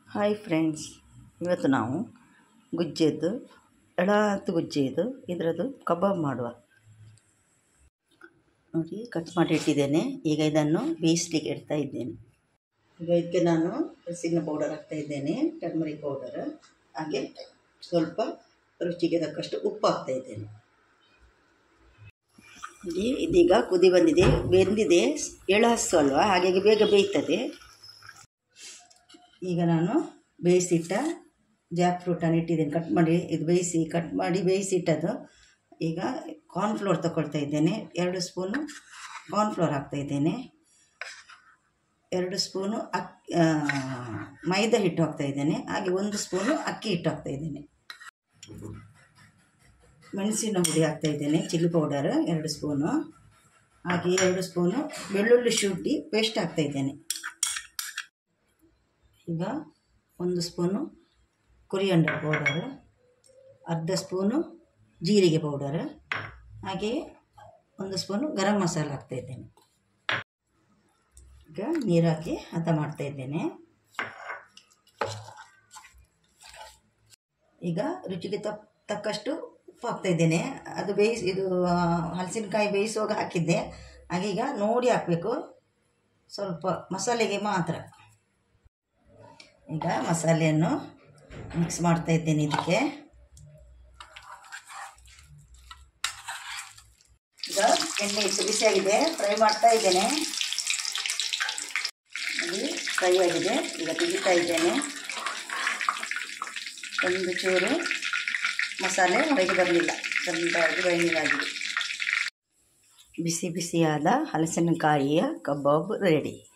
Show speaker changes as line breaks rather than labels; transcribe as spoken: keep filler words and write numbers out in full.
Hi friends, ಇವತ್ತು ನಾವು ಗುಜ್ಜೆದ್ದು ಎಳತ್ತು ಗುಜ್ಜೆದು ಇದರದ್ದು ಕಬಾಬ್ ಮಾಡುವ. ನೋಡಿ, ಕಟ್ ಮಾಡಿ ಇಟ್ಟಿದ್ದೇನೆ. ಈಗ ಇದನ್ನು ಬೇಯಿಸ್ಲಿಕ್ಕೆ ಇಡ್ತಾ ಇದ್ದೇನೆ. ಈಗ ಇದಕ್ಕೆ ನಾನು ಹಲಸಿನ ಪೌಡರ್ ಹಾಕ್ತಾ ಇದ್ದೇನೆ, ಟರ್ಮರಿಕ್ ಪೌಡರ್, ಹಾಗೆ ಸ್ವಲ್ಪ ರುಚಿಗೆ ತಕ್ಕಷ್ಟು ಉಪ್ಪು ಹಾಕ್ತಾ ಇದ್ದೇನೆ. ನೋಡಿ, ಇದೀಗ ಕುದಿ ಬಂದಿದೆ, ಬೆಂದಿದೆ. ಎಳಹಸು ಅಲ್ವಾ, ಹಾಗಾಗಿ ಬೇಗ ಬೇಯ್ತದೆ. ಈಗ ನಾನು ಬೇಯಿಸಿಟ್ಟ ಜಾಕ್ ಫ್ರೂಟನ್ನು ಇಟ್ಟಿದ್ದೇನೆ, ಕಟ್ ಮಾಡಿ ಇದು ಬೇಯಿಸಿ ಕಟ್ ಮಾಡಿ ಬೇಯಿಸಿಟ್ಟದ್ದು. ಈಗ ಕಾರ್ನ್ಫ್ಲೋರ್ ತಗೊಳ್ತಾ ಇದ್ದೇನೆ. ಎರಡು ಸ್ಪೂನು ಕಾರ್ನ್ಫ್ಲೋರ್ ಹಾಕ್ತಾಯಿದ್ದೇನೆ. ಎರಡು ಸ್ಪೂನು ಅಕ್ ಮೈದಾ ಹಿಟ್ಟು ಹಾಕ್ತಾಯಿದ್ದೇನೆ. ಹಾಗೆ ಒಂದು ಸ್ಪೂನು ಅಕ್ಕಿ ಹಿಟ್ಟು ಹಾಕ್ತಾಯಿದ್ದೇನೆ. ಮೆಣಸಿನ ಹುಡಿ ಹಾಕ್ತಾಯಿದ್ದೇನೆ, ಚಿಲ್ಲಿ ಪೌಡರ್ ಎರಡು ಸ್ಪೂನು. ಹಾಗೆ ಎರಡು ಸ್ಪೂನು ಬೆಳ್ಳುಳ್ಳಿ ಶುಂಠಿ ಪೇಸ್ಟ್ ಹಾಕ್ತಾಯಿದ್ದೇನೆ. ಈಗ ಒಂದು ಸ್ಪೂನು ಕೊರಿಯಂಡರ್ ಪೌಡರ್, ಅರ್ಧ ಸ್ಪೂನು ಜೀರಿಗೆ ಪೌಡರ್, ಹಾಗೆಯೇ ಒಂದು ಸ್ಪೂನು ಗರಂ ಮಸಾಲ ಹಾಕ್ತಾಯಿದ್ದೇನೆ. ಈಗ ನೀರು ಹಾಕಿ ಹದ ಮಾಡ್ತಾಯಿದ್ದೇನೆ. ಈಗ ರುಚಿಗೆ ತಕ್ಕ ತಕ್ಕಷ್ಟು ಉಪ್ಪು ಹಾಕ್ತಾಯಿದ್ದೇನೆ. ಅದು ಬೇಯಿಸಿ ಇದು ಹಲಸಿನಕಾಯಿ ಬೇಯಿಸುವಾಗ ಹಾಕಿದ್ದೆ, ಹಾಗೆ ಈಗ ನೋಡಿ ಹಾಕಬೇಕು, ಸ್ವಲ್ಪ ಮಸಾಲೆಗೆ ಮಾತ್ರ. ಈಗ ಮಸಾಲೆಯನ್ನು ಮಿಕ್ಸ್ ಮಾಡ್ತಾ ಇದ್ದೇನೆ. ಇದಕ್ಕೆ ಈಗ ಎಣ್ಣೆ ಬಿಸಿಯಾಗಿದೆ, ಫ್ರೈ ಮಾಡ್ತಾ ಇದ್ದೇನೆ. ಅಲ್ಲಿ ಫ್ರೈ ಆಗಿದೆ, ಈಗ ತೆಗಿತಾ ಇದ್ದೇನೆ. ಒಂದು ಚೂರು ಮಸಾಲೆ ಹೊರಗೆ ಬರಲಿಲ್ಲ, ಚೆಂದಾಗಿ ಬೈಂಡಿಂಗ್ ಆಗಿದೆ. ಬಿಸಿ ಬಿಸಿಯಾದ ಹಲಸಿನಕಾಯಿಯ ಕಬಾಬ್ ರೆಡಿ.